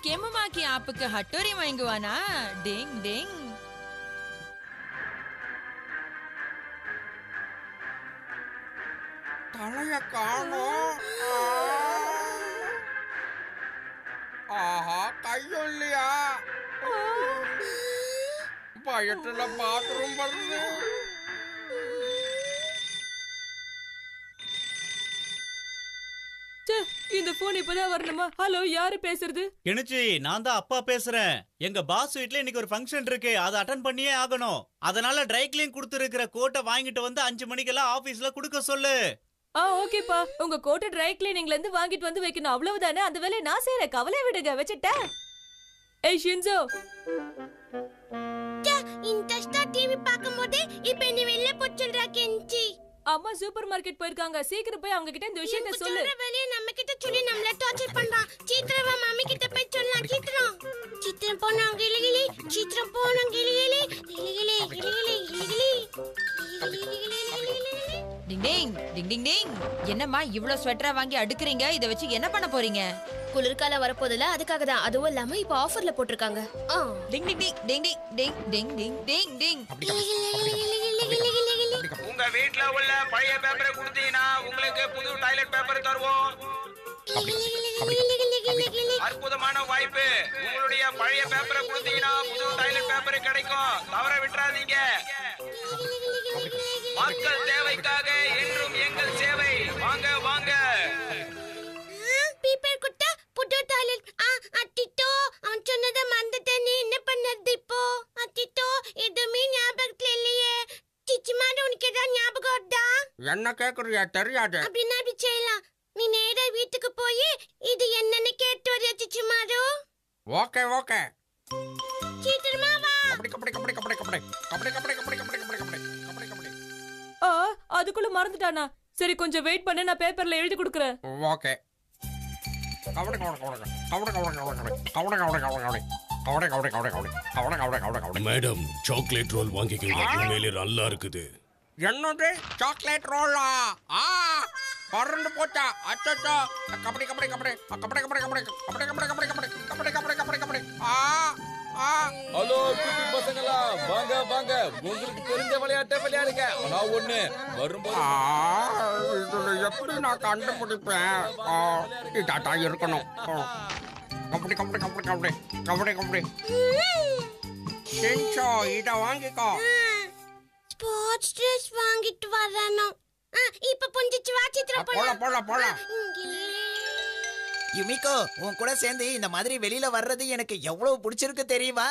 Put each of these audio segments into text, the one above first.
கெமுமாக்கி ஆப்புக்கு Hattori வாங்குவானா? டிங் டிங். தலைய காணோம். ஆஹா, கையும் இல்லையா? பயத்துல பாத்ரூம் வருது. இந்த போன் இப்பதான் வரணுமா? ஹலோ, யாரு பேசுறது? கெனிச்சி, நான் தான் அப்பா பேசுறேன். எங்க பாஸ் வீட்ல இன்னைக்கு ஒரு ஃபங்க்ஷன் இருக்கு, அதை அட்டெண்ட் பண்ணியே ஆகணும். அதனால ட்ரை கிளீன் கொடுத்துருக்கிற கோட்டை வாங்கிட்டு வந்து 5 மணிக்கெல்லாம் ஆபீஸ்ல குடுக்க சொல்லு. ஓகேப்பா. உங்க கோட்டை ட்ரை கிளீனிங்ல இருந்து வாங்கிட்டு வந்து வைக்கணும், அவ்வளவுதானே? அந்த வேலையை நான் செய்யறேன், கவலை விடுங்க. வச்சிட்டேன். ஏய் ஷின்சோ, இன்ட்ரெஸ்டா டிவி பாக்கும்போது இப்போ நீ வெளிய போய் சொல்றா கெஞ்சி. அம்மா சூப்பர் மார்க்கெட் போயிருக்காங்க, சீக்கிரம் போய் அவங்க கிட்ட இந்த விஷயத்தை சொல்லு. சொல்ற வேலையை நம்ம கிட்ட சொல்லி நம்மள டார்ச்சர் பண்றான். சீக்கிரமா மாமி கிட்ட போய் சொல்லலாம். சீக்கிரம் போனாங்க கிளிகிளி, சீக்கிரம் போனாங்க கிளிகிளி, கிளிகிளி கிளிகிளி கிளிகிளி. டிங் டிங் டிங் டிங் டிங். என்னம்மா இவ்ளோ ஸ்வெட்டரா வாங்கி அடுக்குறீங்க? இத வச்சு என்ன பண்ண போறீங்க? குளிர்காலம் வரப்போதுல, அதுக்காக தான். அதுவும் இல்லாம இப்போ ஆஃபர்ல போட்டிருக்காங்க. டிங் ding ding ding ding ding ding ding டிங். உங்க வீட்ல உள்ள பழைய பேப்பரை கொடுத்தீங்கன்னா உங்களுக்கு புது டாய்லெட் பேப்பர் தருவோம். அற்புதமான வாய்ப்பு. உங்களுடைய பழைய பேப்பரை கொடுத்தீங்கன்னா புது டாய்லெட் பேப்பர் கிடைக்கும். தவற விட்டுறாதீங்க. மக்கள் தேவைக்காக என்றும் எங்கள் சேவை. வாங்க வாங்க. பேப்பர் குட்டா புது டாய்லெட். அத்திட்டோ, அவன் சொன்னதை மறந்துட்டேன். நீ என்ன பண்ணது இப்போ? அத்திட்டோ, எதுவுமே ஞாபகத்துல இல்லையே. சிச்சிமாடு, உனக்கு ஏதாவது ஞாபகம் வருதா? என்ன கேக்குறியா? தெரியாது. அப்படின்னா அப்படி செய்யலாம். நீ நேரா வீட்டுக்கு போய் இது என்னன்னு கேட்டு வரியா சிச்சிமாடு? Okay okay. சீக்கிரமா வா. கபடி கபடி கபடி கபடி கபடி கபடி கபடி கபடி கபடி கபடி கபடி கபடி. அதுக்குள்ள மறந்துட்டானா? சரி, கொஞ்சம் வெயிட் பண்ணு, நான் பேப்பர்ல எழுதி கொடுக்கறேன். Okay. Kabaddi kabaddi kabaddi kabaddi kabaddi kabaddi kabaddi kabaddi kabaddi kabaddi kabaddi kabaddi kabaddi kabaddi kabaddi kabaddi kabaddi. Madam, chocolate roll வாங்கிக்கங்க, உண்மையிலே நல்லா இருக்குது. என்னது சாக்லேட் ரோலா? பறந்து போச்சா? அச்சச்சோ. கபடி கபடி கபடி கபடி கபடி கபடி கபடி கபடி கபடி கபடி கபடி கபடி கபடி கபடி. ஹலோ குட்டி பசங்களா, வாங்க வாங்க. உங்களுக்கு தெரிஞ்ச விளையாட்டை விளையாடுங்க. நான் ஒண்ணு வரும்போது இதுல எப்படி நான் கண்டுபிடிப்பேன்? இதாட்டா இருக்கணும். கபடி கபடி கபடி கபடி கபடி கபடி. ஷின்சோ, இத வாங்கிக்கோ. ஸ்போர்ட்ஸ் ட்ரெஸ் வாங்கிட்டு வரணும். இப்ப புரிஞ்சிச்சு. வா சித்திரம் போலாம் போலாம் போலாம். யுமிகோ, உன் கூட சேர்ந்து இந்த மாதிரி வெளியில வர்றது எனக்கு எவ்வளவு பிடிச்சிருக்கு தெரியுமா?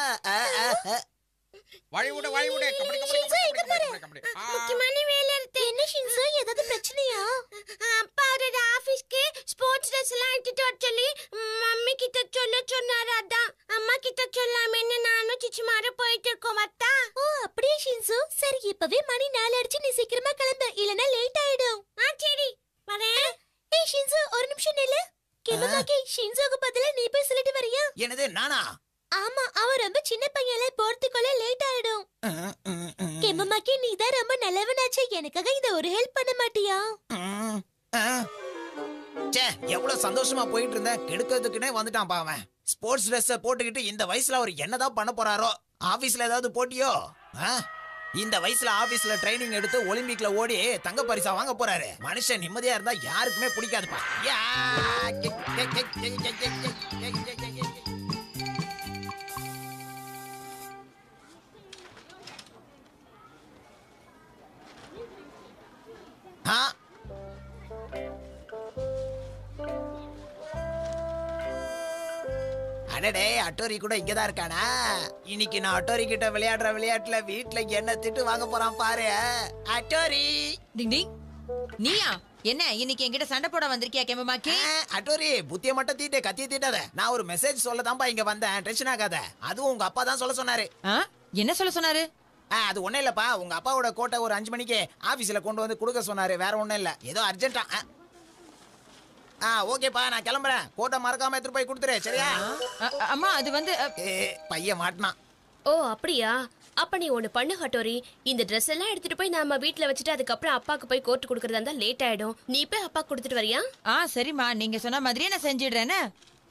வழி விடு வழி விடு. கபடி கபடி கபடி கபடி. முக்கியமான வேலை இருக்கு. என்ன ஷின்சோ, ஏதாவது பிரச்சனையா? அப்பாவோட ஆபீஸ்க்கு ஸ்போர்ட்ஸ் ட்ரெஸ் எல்லாம் எடுத்துட்டு வர சொல்லி மம்மி கிட்ட சொல்ல சொன்னாரு. அதான் அம்மா கிட்ட சொல்லாமன்னு நானும் சிச்சிமாரு போயிட்டு இருக்கோம். வத்தா? அப்படியே ஷின்சோ. சரி, இப்பவே மணி 4 ஆயிடுச்சு. நீ சீக்கிரமா கிளம்பு, இல்லனா லேட் ஆயிடும். சரி வரேன். ஏய் ஷின்சோ, ஒரு நிமிஷம் நில்லு. கெமமாக்கி, ஷின்சோக்கு பதிலா நீ போய் சொல்லிட்டு வரியா? என்னது, நானா? ஆமா, அவன் ரொம்ப சின்ன பையன்ல, போறதுக்குள்ள லேட் ஆயிடும். கெமமாக்கி, நீ தான் ரொம்ப நல்லவனாச்சே, எனக்காக இத ஒரு ஹெல்ப் பண்ண மாட்டியா? சே, எவ்வளவு சந்தோஷமா போயிட்டு இருந்த, கெடுக்கிறதுக்குனே வந்துட்டான் பாவன். ஸ்போர்ட்ஸ் ட்ரெஸ் போட்டுக்கிட்டு இந்த வயசுல அவர் என்னதான் பண்ண போறாரோ? ஆபீஸ்ல ஏதாவது போட்டியோ? இந்த வயசுல ஆபீஸ்ல ட்ரைனிங் எடுத்து ஒலிம்பிக்ல ஓடி தங்க பரிசா வாங்க போறாரு. மனுஷன் நிம்மதியா இருந்தா யாருக்குமே பிடிக்காதுப்பா. அடடே, அட்டோரி கூட இங்கதான் இருக்கானா? இன்னைக்கு நான் அட்டோரி கிட்ட விளையாடுற விளையாட்டுல வீட்டுல என்ன திட்டு வாங்க போறான் பாரு. அட்டோரி. டிங் டிங். நீயா? என்ன இன்னைக்கு என்கிட்ட சண்டை போட வந்திருக்கியா கெமமாக்கி? அட்டோரி, புத்திய மட்டும் தீட்டு, கத்திய தீட்டாத. நான் ஒரு மெசேஜ் சொல்லதான்பா இங்க வந்தேன். டென்ஷன் ஆகாத. அதுவும் உங்க அப்பா தான் சொல்ல சொன்னாரு. என்ன சொல்ல சொன்னாரு? அது ஒண்ணும் இல்லப்பா, உங்க அப்பாவோட கோட்டை ஒரு 5 மணிக்கு ஆபீஸ்ல கொண்டு வந்து கொடுக்க சொன்னாரு. வேற ஒண்ணும் இல்ல, ஏதோ அர்ஜென்ட்டா. ஓகேப்பா, நான் கிளம்புறேன். கோட்டை மறக்காம எடுத்து போய் கொடுத்துரு, சரியா? அம்மா, அது வந்து பையன் மாட்டினான். ஓ அப்படியா? அப்ப நீ ஒண்ணு பண்ணு ஹட்டோரி. இந்த ட்ரெஸ் எல்லாம் எடுத்துட்டு போய் நாம வீட்ல வச்சுட்டு அதுக்கப்புறம் அப்பாக்கு போய் கோர்ட் கொடுக்கறதா இருந்தா லேட் ஆயிடும். நீ போய் அப்பா கொடுத்துட்டு வரியா? சரிம்மா, நீங்க சொன்ன மாதிரியே நான் செஞ்சிடுறேன்னு.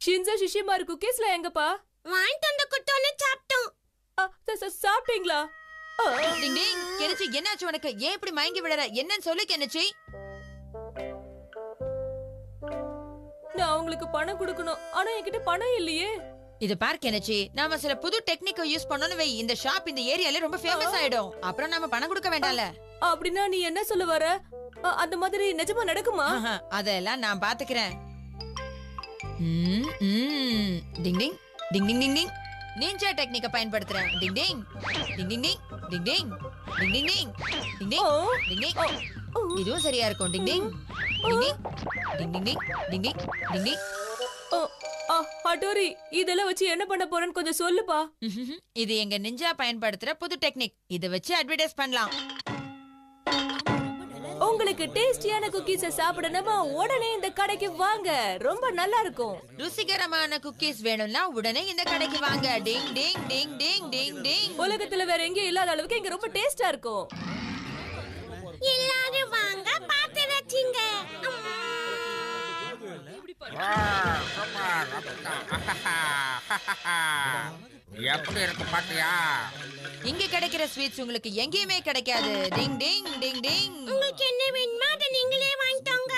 ஷின்சோ ஷிஷிமாரு குக்கீஸ்ல எங்கப்பா? வாங்கிட்டு வந்து குட்டோன்னு சாப்பிட்டோம். சாப்பிட்டீங்களா? டிங் டிங். கெனிச்சி என்னாச்சு உனக்கு? ஏன் இப்படி மயங்கி விடற? என்னன்னு சொல்லு கெனிச்சி. நான் உங்களுக்கு பணம் கொடுக்கணும், ஆனா என்கிட்ட பணம் இல்லையே. இது பார் கெனிச்சி, நாம சில புது டெக்னிக்கை யூஸ் பண்ணனும் வை. இந்த ஷாப் இந்த ஏரியால ரொம்ப ஃபேமஸ் ஆயிடும். அப்புறம் நாம பணம் கொடுக்க வேண்டாம்ல. அப்படின்னா நீ என்ன சொல்ல வர? அந்த மாதிரி நிஜமா நடக்குமா? அதெல்லாம் நான் பாத்துக்கிறேன். Ding ding ding ding ding ding. Ninja டெக்னிக்க பயன்படுத்துறேன். Ding ding ding ding ding ding ding ding ding ding ding ding ding ding. இதுவும் சரியா இருக்கும். டிங் ding ding ding ding ding ding ding ding டிங். ஹட்டோரி, இதெல்லாம் வச்சு என்ன பண்ண போறேன்னு கொஞ்சம் சொல்லுப்பா. இது எங்க நிஞ்சா பயன்படுத்துற புது டெக்னிக். இத வச்சு அட்வர்டைஸ் பண்ணலாம். உங்களுக்கு டேஸ்டியான குக்கீஸ சாப்பிடணுமா? உடனே இந்த கடைக்கு வாங்க, ரொம்ப நல்லா இருக்கும். ருசிகரமான குக்கீஸ் வேணும்னா உடனே இந்த கடைக்கு வாங்க. டிங் டிங் டிங் டிங் டிங் டிங். உலகத்துல வேற எங்கேயும் இல்லாத அளவுக்கு இங்க ரொம்ப டேஸ்டா இருக்கும். எல்லாரும் வாங்க, பார்த்து ரசிங்க. எப்படி இருக்கு பாத்தியா? இங்க கிடைக்கிற ஸ்வீட்ஸ் உங்களுக்கு எங்கேயுமே கிடைக்காது. டிங் டிங் டிங் டிங். உங்களுக்கு என்ன வேணுமோ அதை நீங்களே வாங்கிட்டோங்க.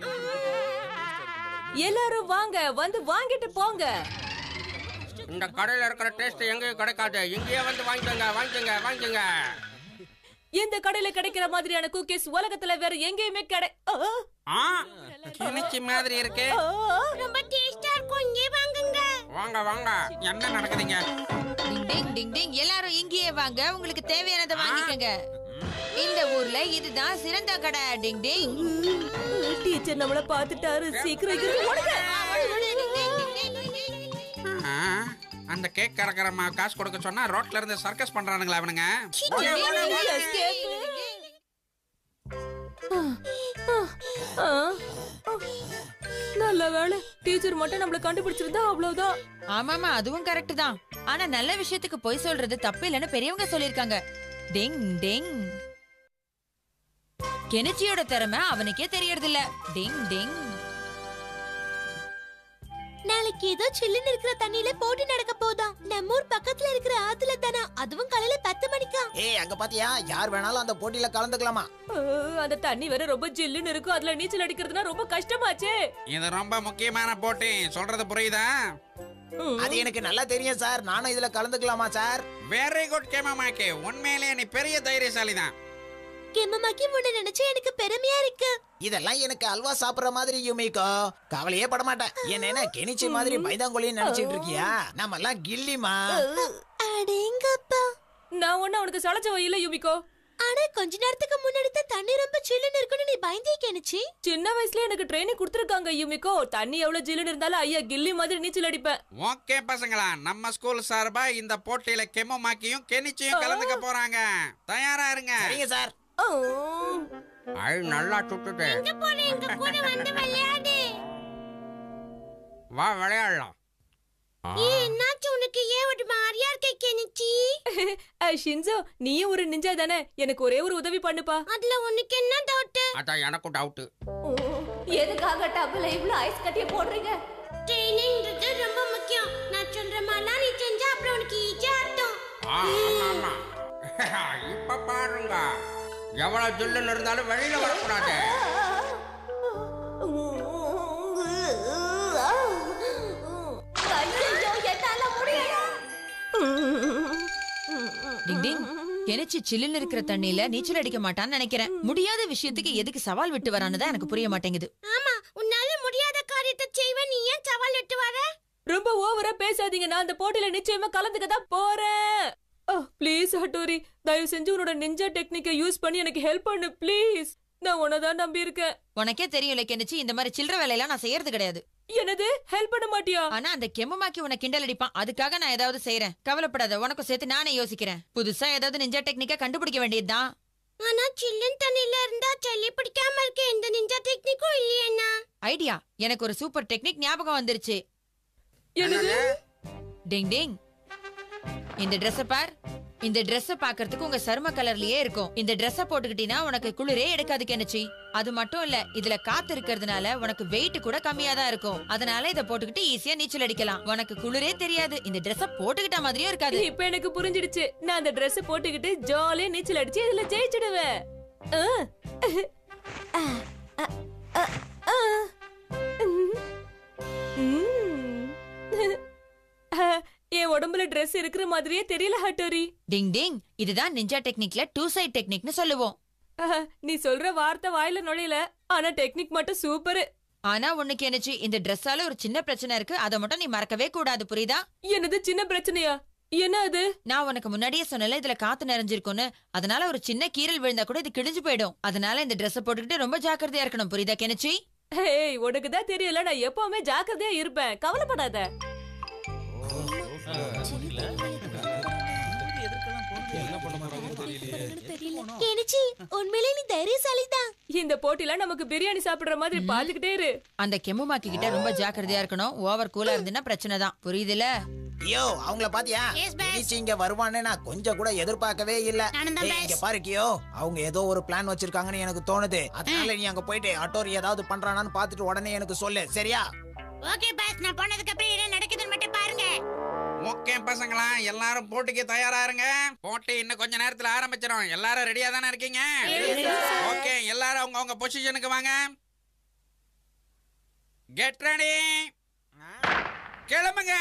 எல்லாரும் வாங்க, வந்து வாங்கிட்டு போங்க. இந்த கடையில இருக்கிற டேஸ்ட் எங்கேயும் கிடைக்காது. இங்கேயே வந்து வாங்கிக்கோங்க, வாங்கிக்கோங்க, வாங்கிக்கோங்க. இந்த கடையில கிடைக்கிற மாதிரியான குக்கீஸ் உலகத்துல வேற எங்கேயுமே கிணிச்சி மாதிரி இருக்கு. ரொம்ப டேஸ்டா இருக்கும். இங்கே வாங்குங்க. வாங்க வாங்க. என்ன நடக்குதுங்க? டிங் டிங் டிங் டிங். எல்லாரும் இங்கேயே வாங்க, உங்களுக்கு தேவையானதை வாங்கிக்கங்க. இந்த ஊர்ல இதுதான் சிறந்த கடை. டிங் டிங். டீச்சர் நம்மள பாத்துட்டாரு. சீக்கிரம் ஓடுங்க. அந்த கேக் கறக்கறமா காசு கொடுக்க சொன்னா ரோட்ல இருந்து சர்க்கஸ் பண்றானுங்களா அவனுங்க? நல்ல வேளை, டீச்சர் மட்டும் நம்மள கண்டுபிடிச்சிருந்தா அவ்வளவுதான். ஆமாமா, அதுவும் கரெக்ட் தான். ஆனா நல்ல விஷயத்துக்கு போய் சொல்றது தப்பு இல்லன்னு பெரியவங்க சொல்லிருக்காங்க. டிங் டிங். கெனிச்சியோட திறமை அவனுக்கே தெரியறது இல்ல. டிங் டிங். நாளைக்கு ஏதோ சில்லுன்னு இருக்கிற தண்ணியில போட்டி நடக்க போதா. நம்ம ஊர் பக்கத்துல இருக்கிற ஆத்துல தானா, அதுவும் காலையில 10 மணிக்கா. ஏய், அங்க பாத்தியா? யார் வேணாலும் அந்த போட்டியில கலந்துக்கலாமா? அந்த தண்ணி வேற ரொம்ப ஜில்லுன்னு இருக்கும். அதுல நீச்சல் அடிக்கிறதுனா ரொம்ப கஷ்டமாச்சே. இது ரொம்ப முக்கியமான போட்டி. சொல்றது புரியுதா? அது எனக்கு நல்லா தெரியும் சார். நானும் இதுல கலந்துக்கலாமா சார்? வெரி குட் கேமமாக்கே. உண்மையிலேயே நீ பெரிய தைரியசாலி தான். கெமமாக்கி முன்ன நினைச்சு எனக்கு பெருமையா இருக்கு. இதெல்லாம் எனக்கு அல்வா சாப்பிடுற மாதிரி யுமிகோ. கவலையே பட மாட்டேன். என்ன கெனிச்சி மாதிரி பைதாங்கோலின்னு நினைச்சிட்டு இருக்கியா? நம்ம எல்லாம் கில்லிமா. அடேங்கப்பா. நான் ஒண்ணு அவனுக்கு சலச்ச இல்ல யுமிகோ. ஆனா கொஞ்ச நேரத்துக்கு முன்னாடி தண்ணி ரொம்ப சில்லுன்னு இருக்குன்னு நீ பயந்தே கெனிச்சி. சின்ன வயசுல எனக்கு ட்ரைனிங் கொடுத்திருக்காங்க யுமிகோ. தண்ணி எவ்வளவு ஜில்லுன்னு இருந்தாலும் ஐயா கில்லி மாதிரி நீச்சல் அடிப்பேன். ஓகே பசங்களா, நம்ம ஸ்கூல் சார்பா இந்த போட்டியில கெமமாக்கியும் கெனிச்சியும் கலந்துக்க போறாங்க. தயாரா இருங்க. சரிங்க சார். ஐ நல்லா சுட்டுட்டு. எங்க போற? எங்க கூட வந்து விளையாடு. வா விளையாடலாம். என்னாச்சு உனக்கு? ஏன் ஒரு மாதிரியா இருக்க கெனிச்சி? ஷின்சோ, நீயும் ஒரு நிஞ்சா தானே, எனக்கு ஒரே ஒரு உதவி பண்ணுப்பா. அதுல உனக்கு என்ன டவுட்? அதான் எனக்கும் டவுட். எதுக்காக டபுள் இவ்ளோ ஐஸ் கட்டிய போடுறீங்க? ட்ரெயினிங்ன்றது ரொம்ப முக்கியம். நான் சொல்ற மாதிரிலாம் நீ செஞ்சா அப்புறம் உனக்கு ஈஸியா இருக்கும். ஆமா. இப்ப பாருங்க, எவ்வளவு ஜில்லுன்னு இருந்தாலும் வெளியில வரக்கூடாது. டிங் டிங். கெனிச்சி சில்லுன்னு இருக்கிற தண்ணியில நீச்சல் அடிக்க மாட்டான்னு நினைக்கிறேன். முடியாத விஷயத்துக்கு எதுக்கு சவால் விட்டு வரானதா எனக்கு புரிய மாட்டேங்குது. ஆமா, உன்னால முடியாத காரியத்தை செய்வ. நீ ஏன் சவால் விட்டு வர? ரொம்ப ஓவரா பேசாதீங்க. நான் அந்த போட்டியில நிச்சயமா கலந்துக்க தான் போறேன். ப்ளீஸ் ஹட்டோரி, தயவு செஞ்சு உன்னோட நிஞ்சா டெக்னிக்கை யூஸ் பண்ணி எனக்கு ஹெல்ப் பண்ணு ப்ளீஸ். நான் உன்னதான் நம்பி இருக்கேன். உனக்கே தெரியும்ல கெனிச்சி, இந்த மாதிரி சில்லற வேலையெல்லாம் நான் செய்யறது கிடையாது. என்னது? ஹெல்ப் பண்ண மாட்டியா? ஆனா அந்த கெமமாக்கி உன கிண்டல் அடிப்பான். அதுக்காக நான் ஏதாவது செய்யறேன். கவலைப்படாத, உனக்கு சேர்த்து நானே யோசிக்கிறேன். புதுசா ஏதாவது நிஞ்சா டெக்னிக்கா கண்டுபிடிக்க வேண்டியதுதான். ஆனா சில்லுன்னு தண்ணியில இருந்தா சளி பிடிக்காம இருக்க எந்த நிஞ்சா டெக்னிக்கும் இல்லையேண்ணா. ஐடியா, எனக்கு ஒரு சூப்பர் டெக்னிக் ஞாபகம் வந்துருச்சு. என்னது? டிங் டிங். இந்த Dress-அ பார். இந்த Dress-அ பாக்கிறதுக்கு உங்க சர்ம கலர்லயே இருக்கும். இந்த Dress-அ போட்டுக்கிட்டீனா உனக்கு குளிரே எடுக்காது கெனிச்சி. அது மட்டும் இல்ல, இதுல காத்து இருக்கிறதுனால உனக்கு வெயிட் கூட கம்மியா தான் இருக்கும். அதனால இத போட்டுக்கிட்டு ஈஸியா நீச்சல் அடிக்கலாம். உனக்கு குளிரே தெரியாது. இந்த Dress போட்டுக்கிட்ட மாதிரியும் இருக்காது. இப்ப எனக்கு புரிஞ்சிடுச்சு. நான் அந்த Dress போட்டுக்கிட்டு ஜாலியா நீச்சல் அடிச்சு இதுல ஜெயிச்சிடுவேன். என் உடம்புல Dress இருக்கிற மாதிரியே தெரியல ஹட்டோரி. டிங் டிங், இதுதான் நிஞ்சா டெக்னிக்ல 2 சைட் டெக்னிக்னு சொல்லுவோம். நீ சொல்ற வார்த்தை வாயில நுழையல, ஆனா டெக்னிக் மட்டும் சூப்பர். ஆனா உனக்கு என்னச்சு, இந்த Dressஆல ஒரு சின்ன பிரச்சனை இருக்கு. அதை மட்டும் நீ மறக்கவே கூடாது, புரியுதா? என்னது சின்ன பிரச்சனையா? என்ன அது? நான் உனக்கு முன்னாடியே சொன்னல, இதுல காத்து நிறைஞ்சிருக்கும்னு. அதனால ஒரு சின்ன கீறல் விழுந்தா கூட இது கிழிஞ்சு போயிடும். அதனால இந்த Dress போட்டுக்கிட்டு ரொம்ப ஜாக்கிரதையா இருக்கணும், புரியுதா கெனிச்சி? ஏய், உனக்கு தான் தெரியல, நான் எப்பவுமே ஜாக்கிரதையா இருப்பேன். கவலைப்படாத. கெனிச்சி, உண்மையிலே நீ தைரியசாலிதான். இந்த போட்டில நமக்கு பிரியாணி சாப்பிடுற மாதிரி பாத்துக்கிட்டே இரு. அந்த கெமுமாக்கி கிட்ட ரொம்ப ஜாக்கிரதையா இருக்கணும். ஓவர் கூலா இருந்துன்னா பிரச்சனை தான், புரியுதுல? ஐயோ, அவங்கள பாத்தியா? கெனிச்சி இங்க வருவான்னு நான் கொஞ்சம் கூட எதிர்பார்க்கவே இல்ல. இங்க பாரு கியோ, அவங்க ஏதோ ஒரு பிளான் வச்சிருக்காங்கன்னு எனக்கு தோணுது. அதனால நீ அங்க போயிட்டு ஹட்டோரி ஏதாவது பண்றானான்னு பாத்துட்டு உடனே எனக்கு சொல்லு, சரியா? ஓகே பாஸ், நான் போனதுக்கு அப்புறம் என்ன நடக்குதுன்னு மட்டும் பாருங்க. ஓகே பசங்களா, எல்லாரும் போட்டிக்கு தயாரா இருங்க. போட்டி இன்னும் கொஞ்ச நேரத்துல ஆரம்பிச்சிடும். எல்லாரும் ரெடியா தானே இருக்கீங்க? ஓகே, எல்லாரும் அவங்க பொசிஷனுக்கு வாங்க. கெட் ரெடி, கிளம்புங்க.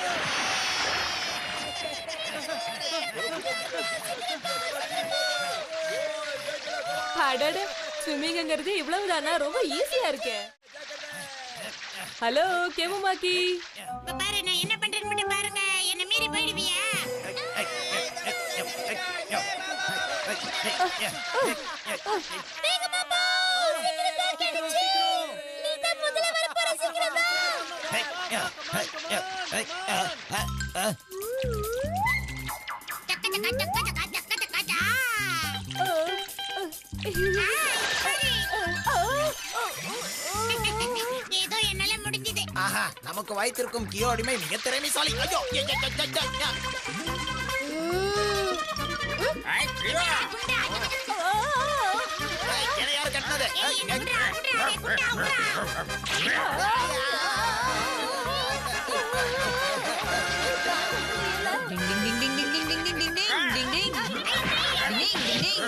அடட, ஸ்விம்மிங்ங்கிறது இவ்வளவுதானா? ரொம்ப ஈஸியா இருக்கு. Hello Kemumaki. பாரு, நான் என்ன பண்றேன்னு மட்டும் பாருங்க. என்ன மீறி போயிடுவியா? வேகமா போ, சீக்கிரம் தான் கெனிச்சி. நீ தான் முதல்ல வர போற, சீக்கிரம் வா. ஏதோ என்னால முடிஞ்சது. ஆஹா, நமக்கு வைத்திருக்கும் கியோ அடிமை மிக திறமைசாலி. ஐயோ, என்ன யாரு கட்டினது? டிங் ding ding ding ding ding ding ding ding ding ding ding ding டிங்.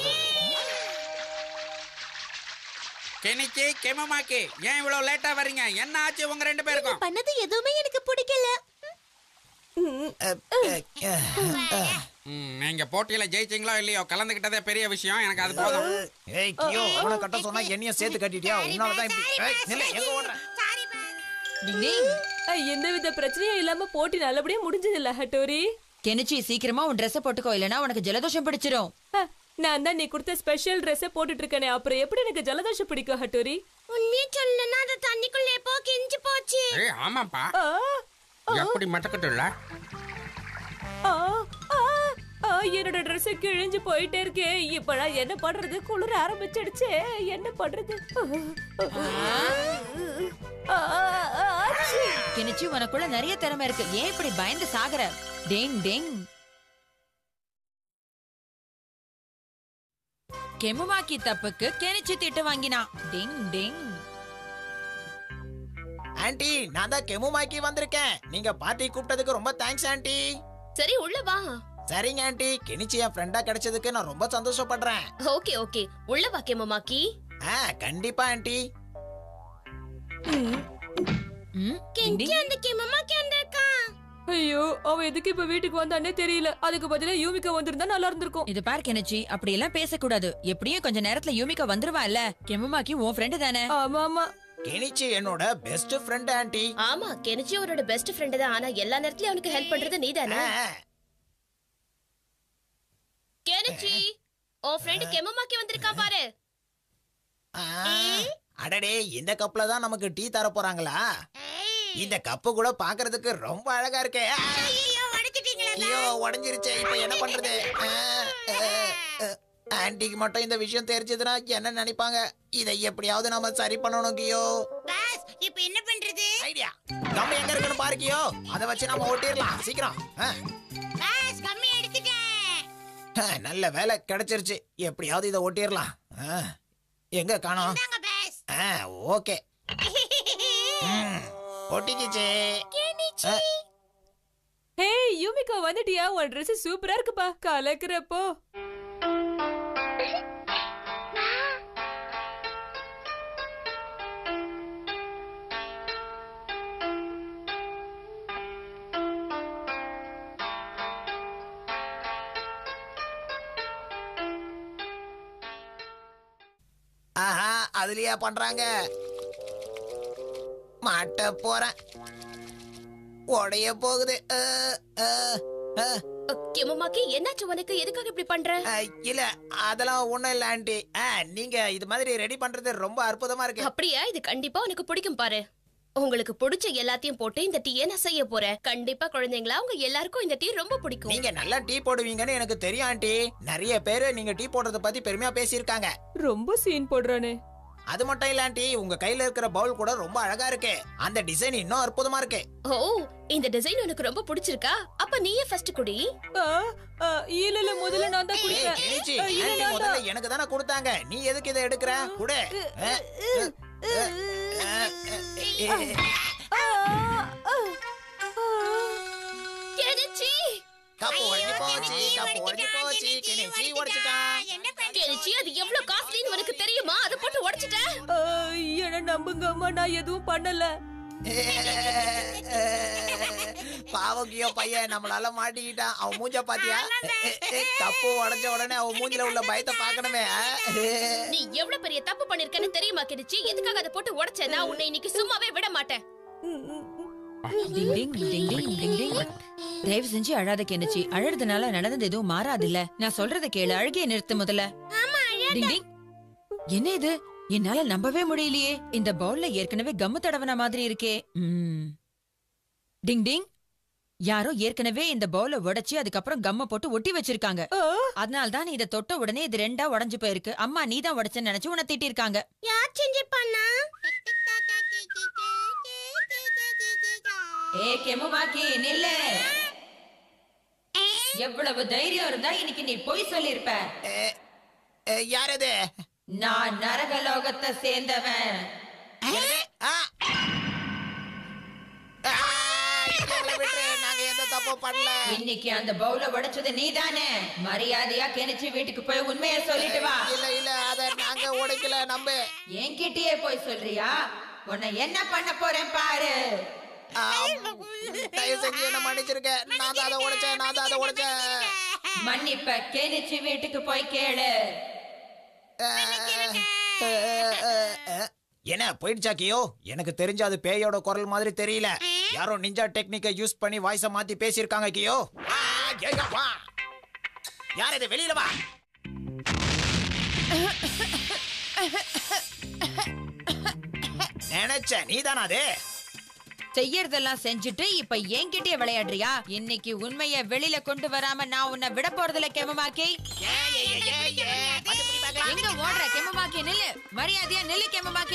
கெனிச்சி, கெமுமாக்கி, ஏன் இவ்வளவு லேட்டா வர்றீங்க? என்ன ஆச்சு உங்க ரெண்டு பேருக்கும்? பண்ணது எதுவுமே எனக்கு பிடிக்கல. நீங்க போட்டியில ஜெயிச்சீங்களோ இல்லையோ, கலந்துகிட்டதே பெரிய விஷயம். எனக்கு அது போதும். ஏய் கியோ, அவனை கட்ட சொன்னா என்னையும் சேர்த்து கட்டிட்டியா? உன்னாலதான் இப்படி. ஏய், நில்லு, எங்க ஓடுற? டிங் டிங். எந்தவித பிரச்சனையும் இல்லாம போட்டி நல்லபடியா முடிஞ்சது இல்ல ஹட்டோரி? கெனிச்சி, சீக்கிரமா உன் Dress போட்டுக்கோ, இல்லனா உனக்கு ஜலதோஷம் பிடிச்சிரும். நான் தான் நீ கொடுத்த ஸ்பெஷல் Dress போட்டுட்டு இருக்கனே, அப்புறம் எப்படி எனக்கு ஜலதோஷம் பிடிக்கும் ஹட்டோரி? உண்மையை சொல்லணும்னா அது தண்ணிக்குள்ள எப்போ கிஞ்சி போச்சு. ஏய் ஆமாப்பா, எப்படி மட்டக்கட்டுல? என்னோட Dress கிழிஞ்சு போயிட்டே இருக்கே. இப்ப நான் என்ன பண்றது? குளிர ஆரம்பிச்சிடுச்சே, என்ன பண்றது? கெனிச்சி, உனக்குள்ள நிறைய திறமை இருக்கு. ஏன் இப்படி பயந்து சாகுற? டிங் டிங். கெமுமாக்கி தப்புக்கு கெனிச்சி திட்டு வாங்கினா. டிங் டிங். ஆன்ட்டி, நான் தான் கெமுமாக்கி வந்திருக்கேன். நீங்க பார்ட்டி கூப்பிட்டதுக்கு ரொம்ப தேங்க்ஸ் ஆன்ட்டி. சரி, உள்ள வா. சரிங்க ஆன்ட்டி, கெனிச்சி என் ஃப்ரெண்டா கிடைச்சதுக்கு நான் ரொம்ப சந்தோஷப்படுறேன். ஓகே ஓகே, உள்ள வா கெமுமாக்கி. கண்டிப்பா ஆன்ட்டி. கெஞ்சி அந்த கெமுமாக்கி வந்திருக்கா. ஐயோ, அவ எதுக்கு இப்ப வீட்டுக்கு வந்தானே தெரியல. அதுக்கு பதிலா யூமிகா வந்திருந்தா நல்லா இருந்திருக்கும். இது பார் கெனிச்சி, அப்படி எல்லாம் பேசக்கூடாது. எப்படியும் கொஞ்ச நேரத்துல யூமிகா வந்துருவா இல்ல? கெமுமாக்கி உன் ஃப்ரெண்டு தானே? ஆமா ஆமா. கெனிச்சி என்னோட பெஸ்ட் ஃப்ரெண்ட் ஆன்ட்டி. ஆமா, கெனிச்சி அவரோட பெஸ்ட் ஃப்ரெண்ட் தான். ஆனா எல்லா நேரத்துலயும் அவனுக்கு ஹெல்ப் பண்றது நீதானே? கெனிச்சி, உன் ஃப்ரெண்ட் கெமுமாக்கி வந்திருக்கா பாரு. அடடே, இந்த கப்ல தான் நமக்கு டீ தர போறாங்களா? இந்த கப்பு கூட பாக்குறதுக்கு ரொம்ப அழகா இருக்கே. ஐயோ, உடைஞ்சிருச்சே. இப்ப என்ன பண்றது? ஆன்ட்டிக்கு மட்டும் இந்த விஷயம் தெரிஞ்சதுன்னா என்ன நினைப்பாங்க? இதை எப்படியாவது நாம சரி பண்ணணும் கியோ. இப்ப என்ன பண்றது? ஐடியா. கம்பி எங்க இருக்குன்னு பாரு கியோ. அதை வச்சு நாம ஓட்டிடலாம் சீக்கிரம். கம்மி எடுத்துட்டேன். நல்ல வேலை கிடைச்சிருச்சு. எப்படியாவது இதை ஓட்டிடலாம். எங்க காணோம்? ஓகே. ஒட்டிக்கிச்சு. ஹே யூமிகா வந்துட்டியா? உன் Dress சூப்பரா இருக்குப்பா. கலக்குறப்போ. ஆஹா, அதுலயா பண்றாங்க? மாட்ட போறேன். உடைய போகுது. கெமமாக்கி என்னாச்சு உனக்கு? எதுக்காக இப்படி பண்ற? இல்ல அதெல்லாம் ஒண்ணும் இல்ல ஆண்டி. நீங்க இது மாதிரி ரெடி பண்றது ரொம்ப அற்புதமா இருக்கு. அப்படியா? இது கண்டிப்பா உனக்கு பிடிக்கும் பாரு. உங்களுக்கு பிடிச்ச எல்லாத்தையும் போட்டு இந்த டீயை நான் செய்ய போறேன். கண்டிப்பா குழந்தைங்களா உங்க எல்லாருக்கும் இந்த டீ ரொம்ப பிடிக்கும். நீங்க நல்லா டீ போடுவீங்கன்னு எனக்கு தெரியும் ஆண்டி. நிறைய பேரு நீங்க டீ போடுறத பத்தி பெருமையா பேசியிருக்காங்க. ரொம்ப சீன் போடுறானே. அது மட்டும் இல்ல ஆண்டி, உங்க கையில இருக்கிற பவுல் கூட ரொம்ப அழகா இருக்கு. அந்த டிசைன் இன்னும் அற்புதமா இருக்கு. ஓ, இந்த டிசைன் உனக்கு ரொம்ப பிடிச்சிருக்கா? அப்ப நீயே ஃபர்ஸ்ட் குடி. இல்ல முதல்ல நான் தான் குடிப்பேன். ஆண்டி முதல்ல எனக்கு தானே கொடுத்தாங்க. நீ எதுக்கு இதை எடுக்கிற? குடு. கப்பு உடைஞ்சு போச்சு, கப்பு உடைஞ்சு போச்சு. கெனிச்சி உடைச்சிட்டான். கெனிச்சி, அது எவ்வளவு காஸ்ட்லின்னு உனக்கு தெரியுமா? அதை போட்டு உடைச்சிட்டேன். என்ன நம்புங்க அம்மா, நான் எதுவும் பண்ணல. பாவக்கியோ பையன் நம்மளால மாட்டிக்கிட்டான். அவன் மூஞ்ச பாத்தியா? கப்பு உடைஞ்ச உடனே அவன் மூஞ்சில உள்ள பயத்தை பாக்கணுமே. நீ எவ்வளவு பெரிய தப்பு பண்ணிருக்கன்னு தெரியுமா கெனிச்சி? எதுக்காக அதை போட்டு உடைச்ச? நான் உன்னை இன்னைக்கு சும்மாவே விட மாட்டேன். தயவு செஞ்சு அழாத கெனிச்சி. அழறதுனால நடந்தது எதுவும் மாறாது இல்ல. நான் சொல்றத கேளு. அழுகைய நிறுத்து முதல்ல. என்ன இது? என்னால நம்பவே முடியலையே. இந்த பவுல்ல ஏற்கனவே கம்மு தடவன மாதிரி இருக்கே. டிங் டிங், யாரோ ஏற்கனவே இந்த பவுல உடைச்சு அதுக்கப்புறம் கம்ம போட்டு ஒட்டி வச்சிருக்காங்க. அதனால்தான் இத தொட்ட உடனே இது ரெண்டா உடைஞ்சு போயிருக்கு. அம்மா நீ தான் உடைச்சன்னு நினைச்சு உன்னை திட்டி இருக்காங்க. யார் செஞ்சு பண்ணா? கெமுமாக்கி நில்லு. எவ்வளவு தைரியம் இருந்தா இன்னைக்கு நீ பொய் சொல்லிருப்ப. யார் அது? நான் நரகலோகத்தை சேர்ந்தவன். நாங்க எந்த தப்பு பண்ணல. இன்னைக்கு அந்த பவுல உடைச்சது நீதானே. மரியாதையா கெனிச்சு வீட்டுக்கு போய் உண்மையை சொல்லிட்டு வா. இல்ல இல்ல, அத நாங்க உடைக்கல. நம்ப. என்கிட்டயே போய் சொல்றியா? உன்னை என்ன பண்ண போறேன் பாரு. தயவு செஞ்சு என்ன மன்னிச்சிருக்க. நான் தான் அதை உடைச்சேன், நான் தான் அதை உடைச்சேன். மன்னிப்ப கெனிச்சு வீட்டுக்கு போய் கேளு. என்ன போயிடுச்சா கியோ? எனக்கு தெரிஞ்ச அது பேயோட குரல் மாதிரி தெரியல. யாரோ நிஞ்சா டெக்னிக்கை யூஸ் பண்ணி வாய்ஸ மாத்தி பேசியிருக்காங்க கியோ. யார் இது? வெளியில வா. நினைச்ச நீதானா அது? செய்யறதெல்லாம் செஞ்சுட்டு இப்ப என்கிட்டயே விளையாடுறியா? இன்னைக்கு உண்மைய வெளியில கொண்டு வராம நான் உன்னை விட போறதில்ல கெமமாக்கி. எங்க ஓடுற கெமமாக்கி? நில்லு. மரியாதையா நில்லு கெமமாக்கி.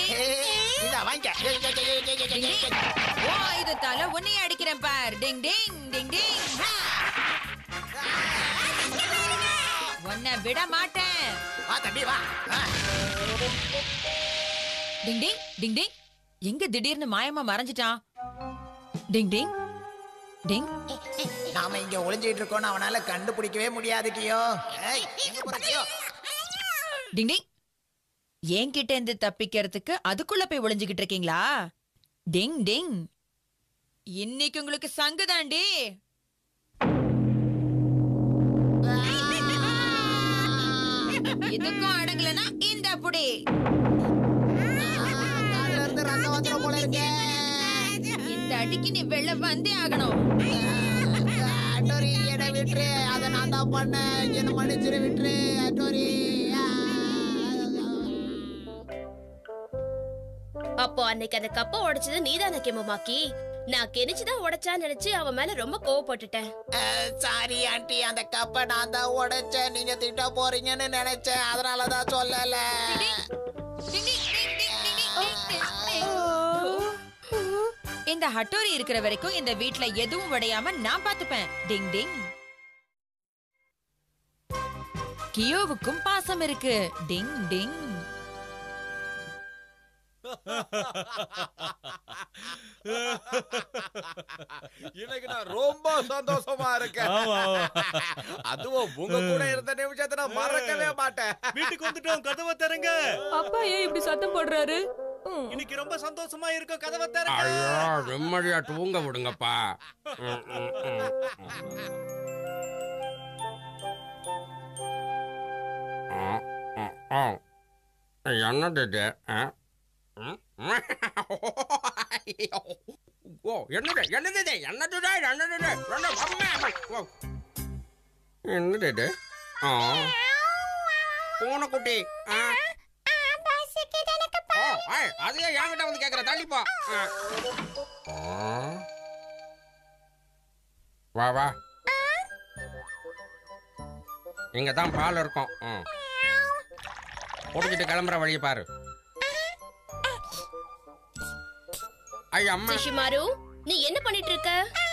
ஓ, இது தலை உன்னைய அடிக்கிறேன் பார். டிங் டிங் டிங் டிங். உன்னை விட மாட்டேன். டிங் டிங் டிங் டிங். எங்க திடீர்னு மாயமா மறைஞ்சிட்டான்? டிங் டிங் டிங். நாம இங்க ஒளிஞ்சிட்டு இருக்கோம். அவனால கண்டுபிடிக்கவே முடியாது கியோ. டிங் டிங். என்கிட்ட இருந்து தப்பிக்கிறதுக்கு அதுக்குள்ள போய் ஒளிஞ்சுகிட்டு இருக்கீங்களா? டிங் டிங். இன்னைக்கு உங்களுக்கு சங்குதாண்டி. இதுக்கும் அடங்கலனா இந்த புடி. இந்த அடிக்கு நீ வெளில வந்தே ஆகணும். என்ன விட்டுரு. அதை நான் தான் பண்ணேன். என்ன மன்னிச்சிரு, விட்டுரு அட்டோரி. அப்போ அன்னைக்கு அந்த கப்பை உடைச்சது நீதானே கெமமாக்கி? நான் கெனிச்சுதான் உடைச்சான்னு நினைச்சு அவன் மேல ரொம்ப கோவப்பட்டுட்டேன். சாரி ஆண்டி, அந்த கப்பை நான் தான் உடைச்சேன். நீங்க திட்ட போறீங்கன்னு நினைச்சேன். அதனாலதான் சொல்லல. இந்த ஹட்டோரி இருக்கிற வரைக்கும் இந்த வீட்ல எதுவும் உடையாம நான் பாத்துப்பேன். டிங் டிங். கியோவுக்கும் பாசம் இருக்கு. டிங் டிங். இன்னைக்கு நான் ரொம்ப சந்தோஷமா இருக்கேன். அதுவும் உங்க கூட இருந்த நிமிஷத்தை நான் மறக்கவே மாட்டேன். வீட்டுக்கு வந்துட்டோம், கதவை தரங்க. அப்பா ஏன் இப்படி சத்தம் போடுறாரு? இன்னைக்கு ரொம்ப சந்தோஷமா இருக்கும், கதவை தரங்க. ஐயோ நிம்மதியா தூங்க விடுங்கப்பா. என்னது இது? ஓ என்னது என்னது இது? என்னது இது? என்னது இது? என்னது இது? பூனைக்குட்டி. அதையே என்கிட்ட வந்து கேக்குற, தள்ளிப்பா. வா வா, இங்க தான் பால் இருக்கும். குடிச்சிட்டு கிளம்புற வழியை பாரு. ஐயா அம்மா. சிஷிமாரு, நீ என்ன பண்ணிட்டு இருக்க?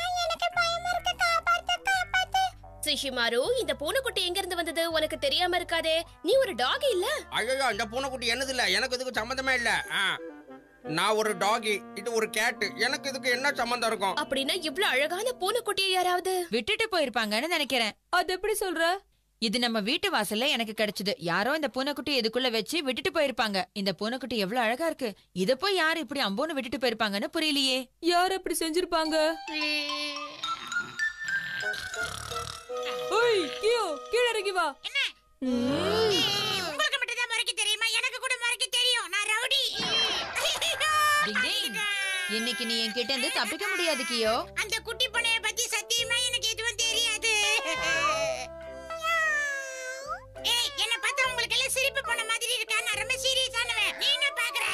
சிஷிமாரு, இந்த பூனைக்குட்டி எங்க இருந்து வந்தது உனக்கு தெரியாம இருக்காதே. நீ ஒரு டாகி இல்ல? ஐயோ, இந்த பூனைக்குட்டி என்னது இல்ல, எனக்கு இதுக்கு சம்பந்தமே இல்ல. நான் ஒரு டாகி, இது ஒரு கேட், எனக்கு இதுக்கு என்ன சம்பந்தம் இருக்கும்? அப்படின்னா இவ்ளோ அழகான பூனைக்குட்டியை யாராவது விட்டுட்டு போயிருப்பாங்கன்னு நினைக்கிறேன். அது எப்படி சொல்ற? இது நம்ம வீட்டு வாசல்ல எனக்கு கிடைச்சது. யாரோ இந்த பூனைக்குட்டி இதுக்குள்ள வச்சு விட்டுட்டு போயிருப்பாங்க. இந்த பூனைக்குட்டி எவ்வளவு அழகா இருக்கு. இத போய் யாரு இப்படி அம்போன்னு விட்டுட்டு போயிருப்பாங்கன்னு புரியலையே. யார் அப்படி செஞ்சிருப்பாங்க? ஓய் கியோ, கீழ இறங்கி வா. உங்களுக்கு மட்டும் தான் மறைக்க தெரியுமா? எனக்கு கூட மறைக்க தெரியும். நான் ரவுடி. இன்னைக்கு நீ என்கிட்ட இருந்து தப்பிக்க முடியாது கியோ. அந்த குட்டி பூனைய பத்தி சத்தியமா எனக்கு எதுவும் தெரியாது. ஏய், என்ன பார்த்தா உங்களுக்கு எல்லாம் சிரிப்பு போன மாதிரி இருக்கா? நான் ரொம்ப சீரியஸானவன். நீ என்ன பாக்குற?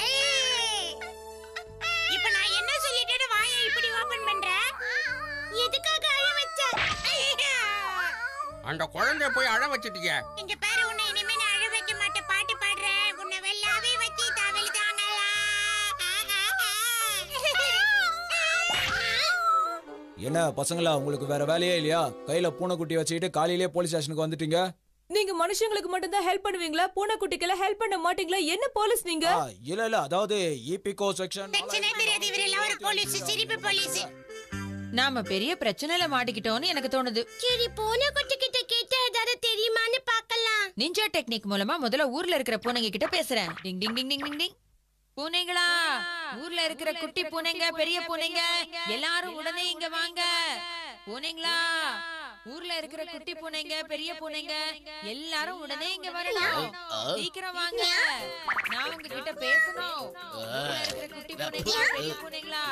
இப்போ நான் என்ன சொல்லிட்டேன்னு வாயை இப்படி ஓபன் பண்ற? எதுக்காக அழ வச்ச? அந்த குழந்தைய போய் அழ வச்சிட்டீங்க. இங்க பாரு, உன்னை இனிமே நான் அழ வைக்க மாட்டேன். பாட்டு பாடுறேன். உன்னை வெள்ளாவே வச்சு தவளி தாங்கலாம். என்ன பசங்களா, உங்களுக்கு வேற வேலையே இல்லையா? கையில பூனைக்குட்டி வச்சுக்கிட்டு காலையிலேயே போலீஸ் ஸ்டேஷனுக்கு வந்துட்டீங்க. நீங்க மனுஷங்களுக்கு மட்டும் தான் ஹெல்ப் பண்ணுவீங்களா? பூனைக்குட்டிக்கெல்லாம் ஹெல்ப் பண்ண மாட்டீங்களா? என்ன போலீஸ் நீங்க? இல்ல அதாவது ஈபிகோ செக்ஷன். பிரச்சனை தெரியாது, இவரெல்லாம் ஒரு போலீஸ், சிரிப்பு போலீஸ். நாம பெரிய பிரச்சனையில மாட்டிக்கிட்டோம்னு எனக்கு தோணுது. சரி, பூனைக்குட்டி கிட்ட கேட்டா ஏதாவது தெரியுமான்னு பார்க்கலாம். நிஞ்சா டெக்னிக் மூலமா முதல்ல ஊர்ல இருக்கிற பூனைங்க கிட்ட பேசுறேன். டிங் டிங் டிங் டிங் டிங் டிங். பூனைங்களா, ஊர்ல இருக்கிற குட்டி பூனைங்க, பெரிய பூனைங்க எல்லாரும் உடனே இங்க வாங்க. பூனைங்களா, ஊர்ல இருக்கிற குட்டி பூனைங்க, பெரிய பூனைங்க எல்லாரும் உடனே இங்க வரணும். சீக்கிரம் வாங்க, நான் உங்ககிட்ட பேசணும். ஊர்ல இருக்கிற குட்டி பூனைங்களா, பெரிய பூனைங்களா.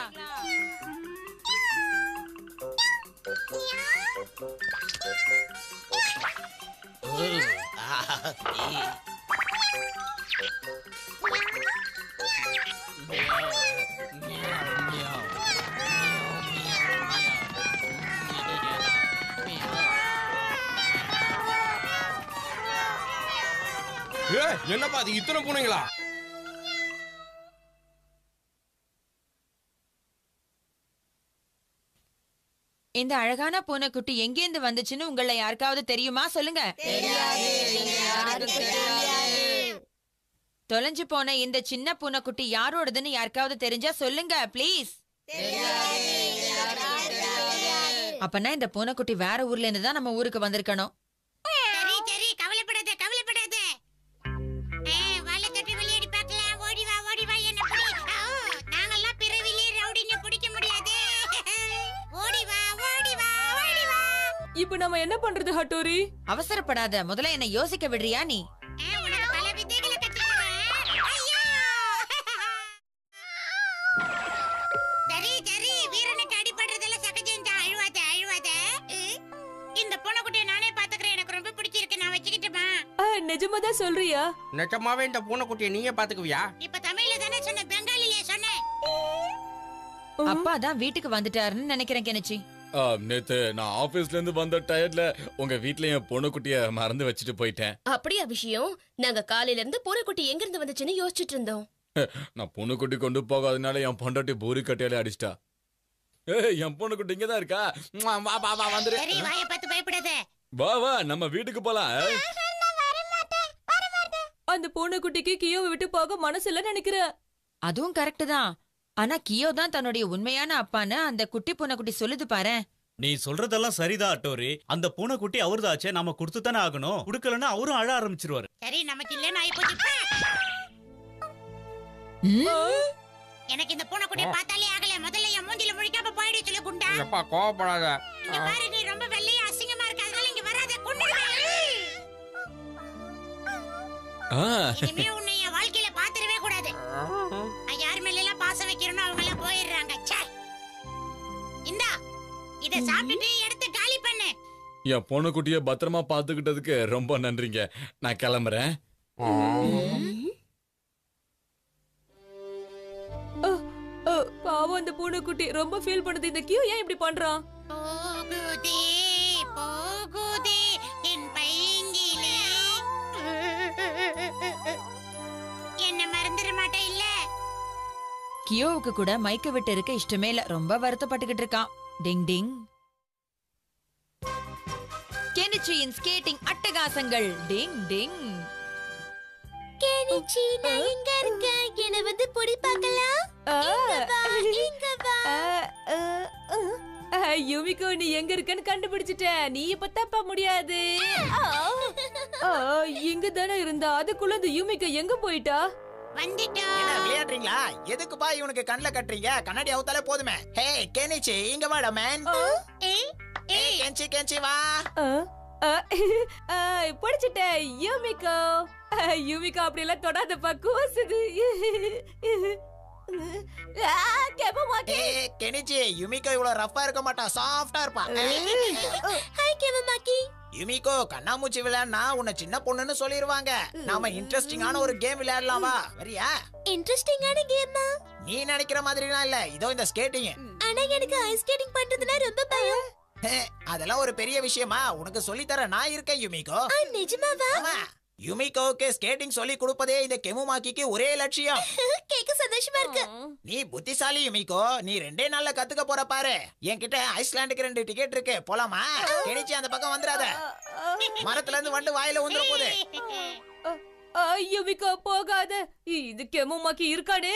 என்னப்பா அது, இத்தனை பூனைங்களா? இந்த அழகான பூனைக்குட்டி எங்கேந்து வந்துச்சுன்னு உங்கள யாருக்காவது தெரியுமா? சொல்லுங்க. தொலைஞ்சு போன இந்த சின்ன பூனைக்குட்டி யாரோடதுன்னு யாருக்காவது தெரிஞ்சா சொல்லுங்க ப்ளீஸ். அப்பனா இந்த பூனைக்குட்டி வேற ஊர்ல இருந்து தான் நம்ம ஊருக்கு வந்திருக்கணும். சரி, கவலைப்படாத கவலைப்படாத. வாழை தட்டி விளையாடி பார்க்கலாம். ஓடி வா என்ன பிடி. நாங்கெல்லாம் பிறவிலே ரவுடின்னு பிடிக்க முடியாது. ஓடி வா. இப்போ நம்ம என்ன பண்றது ஹட்டோரி? அவசரப்படாத, முதல்ல என்ன யோசிக்க விடுறியா நீ? உனக்கு பல வித்தைகளை கற்றுக்கிறேன். ஐயோ! சரி, வீரனுக்கு அடிபடுறதெல்லாம் சகஜம்தான். அழுவாத. இந்த பூனைக்குட்டியை நானே பாத்துக்கிறேன். எனக்கு ரொம்ப பிடிச்சிருக்கு. நான் வச்சுக்கிட்டுமா? நிஜமா தான் சொல்றியா? நிஜமாவே இந்த பூனைக்குட்டியை நீயே பாத்துக்குவியா? இப்ப தமிழ்ல தானே சொன்ன, பெங்காலிலே சொன்னேன். அப்பா தான் வீட்டுக்கு வந்துட்டாருன்னு நினைக்கிறேன் கெனிச்சி. நேத்து நான் ஆபீஸ்ல இருந்து வந்த டயர்ட்ல உங்க வீட்ல என் பொண்ணுக்குட்டிய மறந்து வச்சுட்டு போயிட்டேன். அப்படியா விஷயம்? நாங்க காலையில இருந்து பூனைக்குட்டி எங்க இருந்து வந்துச்சுன்னு யோசிச்சுட்டு இருந்தோம். நான் பொண்ணுக்குட்டி கொண்டு போகாதனால என் பொண்டாட்டி பூரி கட்டையால அடிச்சிட்டா. என் பொண்ணுக்குட்டி இங்கதான் இருக்கா. வா வந்துரு. சரி, வாயை பார்த்து பயப்படாத. வா நம்ம வீட்டுக்கு போலாம். அந்த பூனைக்குட்டிக்கு கியோவை விட்டு போக மனசு இல்ல நினைக்கிறேன். அதுவும் கரெக்ட் தான். ஆனா கியோ தான் தன்னுடைய உண்மையான அப்பான்னு அந்த குட்டி பூனைக்குட்டி சொல்லுது பாரேன். நீ சொல்றதெல்லாம் சரிதான் ஹட்டோரி. அந்த பூனைக்குட்டி அவர்தாச்சே, நாம கொடுத்து தானே ஆகணும். கொடுக்கலன்னா அவரும் அழ ஆரம்பிச்சிருவாரு. சரி நமக்கு இல்லன்னு ஆயி போச்சு. எனக்கு இந்த பூனைக்குட்டியை பார்த்தாலே ஆகல. முதல்ல என் மூஞ்சில முழிக்காம போயிடு சொல்லு குண்டா. எப்பா கோவப்படாத. இங்க பாரு, நீ ரொம்ப வெள்ளையா அசிங்கமா இருக்க. அதனால இங்க வராத, கொன்னுடுவேன். இனிமே உன்னை என் வாழ்க்கையில பாத்துறவே கூடாது. நான் யார் மேல எல்லாம் பாசம் வைக்கிறேனோ அவங்க எல்லாம் போயிடுறாங்க. ச்சே. இந்தா இத சாப்பிட்டுட்டு எடுத்து காலி பண்ணு. என் பூனைக்குட்டிய பத்திரமா பாத்துக்கிட்டதுக்கு ரொம்ப நன்றிங்க. நான் கிளம்புறேன். பாவம் அந்த பூனைக்குட்டி ரொம்ப ஃபீல் பண்ணுது. இந்த கியூ ஏன் இப்படி பண்றான்? போகுதே போகுதே என் பைங்கிலே. என்ன மறந்துட மாட்டே இல்ல? கியோவுக்கு கூட மைக்க விட்டு இருக்க இஷ்டமே இல்ல. ரொம்ப வருத்தப்பட்டுக்கிட்டு இருக்கான். டிங் டிங். கெனிச்சியின் ஸ்கேட்டிங் அட்டகாசங்கள். டிங் டிங். கெனிச்சி நான் எங்க இருக்க? என்ன வந்து பொடி பார்க்கலாம். இங்க வா. யுமிகோ, நீ எங்க இருக்கன்னு கண்டுபிடிச்சிட்ட. நீ இப்ப தப்ப முடியாது. இங்க தானே இருந்தா. அதுக்குள்ள இந்த யுமிகோ எங்க போயிட்டா? வந்துட்டோம். என்ன விளையாடுறீங்களா? எதுக்குப்பா இவனுக்கு கண்ணுல கட்டுறீங்க? கண்ணாடி அவுத்தாலே போதுமே. ஹே கெனிச்சி, இங்க வாடா மேன். கென்சி கென்சி வா. படிச்சிட்ட யுமிகோ. யுமிகோ அப்படி எல்லாம் தொடாதப்பா, கூசுது. கெனிச்சி, யுமிகோ இவ்வளவு ரஃபா இருக்க மாட்டா, சாஃப்டா இருப்பா. ஹாய் கெமமாக்கி. யுமிகோ, கண்ணாமூச்சி விளையாடுனா உன்னை சின்ன பொண்ணுன்னு சொல்லிருவாங்க. நாம இன்ட்ரெஸ்டிங்கான ஒரு கேம் விளையாடலாம், வா. வரியா? இன்ட்ரெஸ்டிங்கான கேமா? நீ நினைக்கிற மாதிரிலாம் இல்ல. இதோ இந்த ஸ்கேட்டிங். ஆனா எனக்கு ஐஸ் ஸ்கேட்டிங் பண்றதுனா ரொம்ப பயம். அதெல்லாம் ஒரு பெரிய விஷயமா? உனக்கு சொல்லி தர நான் இருக்கேன் யுமிகோ. நிஜமாவா? யுமிகோக்கு ஸ்கேட்டிங் சொல்லி கொடுப்பதே இந்த கெமுமாக்கிக்கு ஒரே லட்சியம். கேக்க சந்தோஷமா இருக்கு. நீ புத்திசாலி யுமிகோ. நீ 2 நாள்ல கத்துக்க போற பாரு. என்கிட்ட ஐஸ்லாண்டுக்கு 2 டிக்கெட் இருக்கு, போலாமா? கெனிச்சி அந்த பக்கம் வந்துடாத. மரத்துல இருந்து வண்டு வாயில வந்துற போது. யுமிகோ போகாத. இது கெமுமாக்கி இருக்கானே.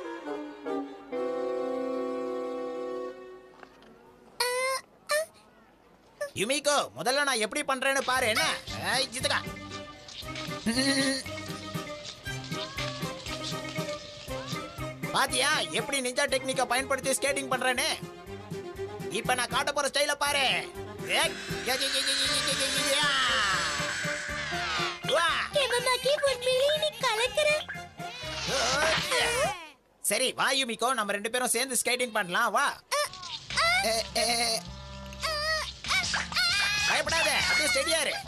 யுமிகோ, முதல்ல நான் எப்படி பண்றேன்னு பாரு. என்ன ஜித்துக்கா. பாத்தியா எப்படி நிஞ்சா டெக்னிக்க பயன்படுத்தி ஸ்கேட்டிங் பண்றேன்னு? இப்ப நான் காட்ட போற ஸ்டைல பாரு. சரி வா யுமிகோ, நம்ம 2 பேரும் சேர்ந்து ஸ்கேட்டிங் பண்ணலாம், வா. பயப்படாத, அப்படியே ஸ்டெடியா இரு.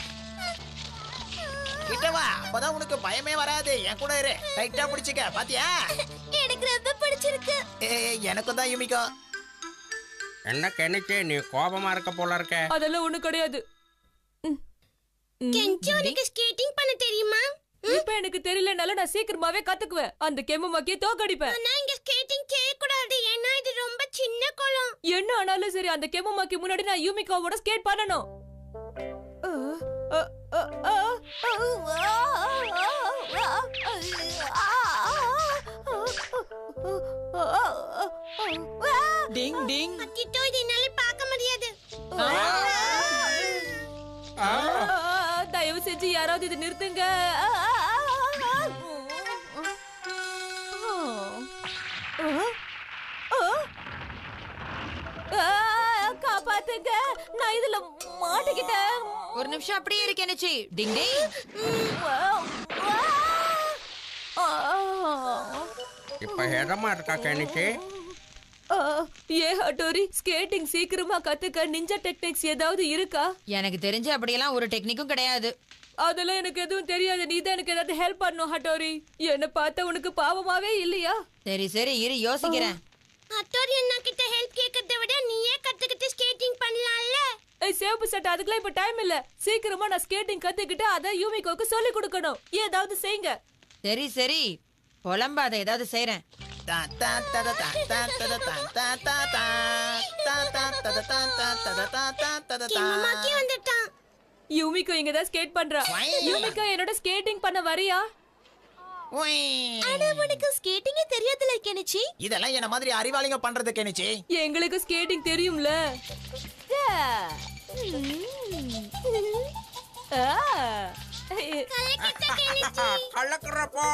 கிட்ட வா, அப்பதான் உனக்கு பயமே வராது. என் கூட இரு, டைட்டா பிடிச்சுக்க. பாத்தியா? எனக்கு ரொம்ப பிடிச்சிருக்கு. எனக்கும் தான் யுமிகோ. என்ன கெனிச்சி, நீ கோபமா இருக்க போல இருக்க. அதெல்லாம் ஒண்ணு கிடையாது. கென்சி, உனக்கு ஸ்கேட்டிங் பண்ண தெரியுமா? இப்ப எனக்கு தெரியலனால நான் சீக்கிரமாவே கத்துக்குவேன். அந்த கெமுமாக்கியை தோக்கடிப்பேன். ஆனா இங்க ஸ்கேட்டிங் செய்ய கூடாது, ஏன்னா இது ரொம்ப சின்ன குளம். என்ன ஆனாலும் சரி, அந்த கெமுமாக்கி முன்னாடி நான் யுமிகோவோட ஸ்கேட் பண்ணணும். டிங் டிங். அத்திட்டோ, இது என்னால பார்க்க முடியாது. தயவு செஞ்சு யாராவது இது நிறுத்துங்க. காப்பாத்துங்க, நான் இதுல மாட்டிக்கிட்டேன். ஒரு நிமிஷம் அப்படியே இரு கெனிச்சி. டிங் டிங். இப்ப எதமா இருக்கா கெனிச்சி? ஏ ஹட்டோரி, ஸ்கேட்டிங் சீக்கிரமா கத்துக்க நிஞ்சா டெக்னிக்ஸ் ஏதாவது இருக்கா? எனக்கு தெரிஞ்சு அப்படியெல்லாம் ஒரு டெக்னிக்கும் கிடையாது. அதெல்லாம் எனக்கு எதுவும் தெரியாது. நீ தான் எனக்கு ஏதாவது ஹெல்ப் பண்ணணும் ஹட்டோரி. என்ன பார்த்தா உனக்கு பாவமாவே இல்லையா? சரி சரி இரு, யோசிக்கிறேன். அத்தோரி அண்ணா கிட்ட ஹெல்ப் கேட்கறத விட நீயே கத்துக்கிட்டு ஸ்கேட்டிங் பண்ணலாம்ல. சேப்பு சட்டை, அதுக்கெல்லாம் இப்ப டைம் இல்ல. சீக்கிரமா நான் ஸ்கேட்டிங் கத்துக்கிட்டு அத யூமிகோக்கு சொல்லி கொடுக்கணும். ஏதாவது செய்யுங்க. சரி சரி, புலம்பாத, ஏதாவது செய்றேன். யூமிகோ இங்க தான் ஸ்கேட் பண்றா. யூமிகோ, என்னோட ஸ்கேட்டிங் பண்ண வரியா? ஆனா உனக்கு ஸ்கேட்டிங்கே தெரியாதுல கெனிச்சி. இதெல்லாம் என்ன மாதிரி அறிவாளிங்க பண்றது கெனிச்சி. எங்களுக்கு ஸ்கேட்டிங் தெரியும்ல. கலக்குறப்போ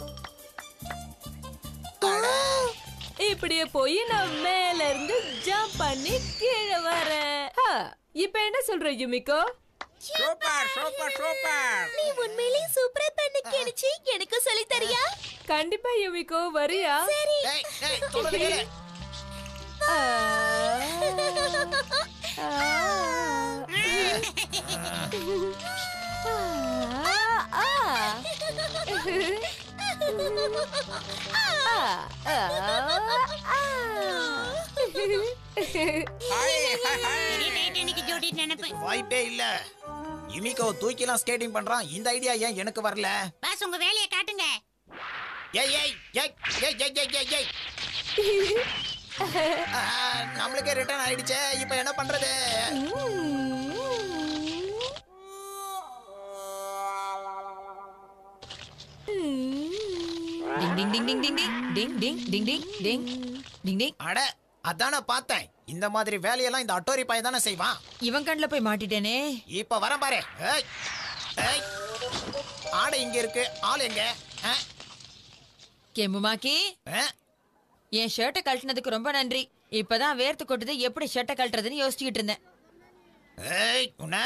இப்படியே போய் நான் மேல இருந்து ஜம்ப் பண்ணி கீழே வரேன். இப்ப என்ன சொல்ற யுமிகோ? Super super super. நீ உண்மையிலேயே சூப்பரா பண்ண கெனிச்சி. எனக்கு சொல்லி தரியா? கண்டிப்பா யுமிகோ, வரியா? சரி. சொல்றது கேளு. வாய்ப்பே இல்ல. யுமிகோ தூக்கிலாம் ஸ்கேட்டிங் பண்றான். இந்த ஐடியா ஏன் எனக்கு வரல? பாஸ் உங்க வேலையை காட்டுங்க. ஏய் ஏய் ஏய் ஏய் ஏய் ஏய் ஏய். நம்மளுக்கே ரிட்டர்ன் ஆயிடுச்சே. இப்போ என்ன பண்றது? டிங் ding ding ding ding ding ding ding ding ding டிங். அட அதானே பார்த்தேன். இந்த மாதிரி வேலையெல்லாம் இந்த அட்டோரி பையன் தானே செய்வான். இவன் கண்ணுல போய் மாட்டிட்டேனே. இப்ப வரேன் பாரு. ஏய் ஏய். ஆடை இங்க இருக்கு. ஆள் எங்க? கெமுமாக்கி, என் ஷர்ட்டை கழட்டினதுக்கு ரொம்ப நன்றி. இப்பதான் வேர்த்து கொட்டுது. எப்படி ஷர்ட்டை கழட்டுறதுன்னு யோசிச்சுக்கிட்டு இருந்தேன். ஏய் உன்ன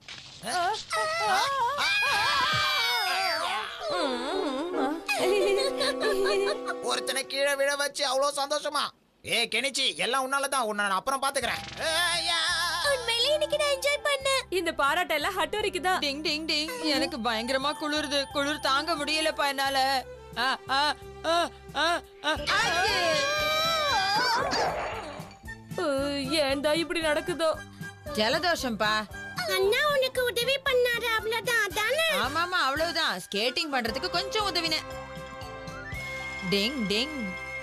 ஒருத்தனை கீழே விழ வச்சு அவ்வளவு சந்தோஷமா? ஏ கெனிச்சி, எல்லாம் உன்னாலதான். உன்னை நான் அப்புறம் பாத்துக்கிறேன். உண்மையிலேயே இன்னைக்கு நான் என்ஜாய் பண்ணேன். இந்த பாராட்டெல்லாம் ஹட்டோரிக்கு தான். டிங் டிங் டிங். எனக்கு பயங்கரமா குளிருது. குளிர் தாங்க முடியலப்பா என்னால. ஏன்டா இப்படி நடக்குதோ? ஜலதோஷம்பா. அண்ணா உனக்கு உதவி பண்ணாரு, அவ்வளவுதான். அதானே? ஆமாமா, அவ்வளவுதான். ஸ்கேட்டிங் பண்றதுக்கு கொஞ்சம் உதவினேன். டிங் டிங்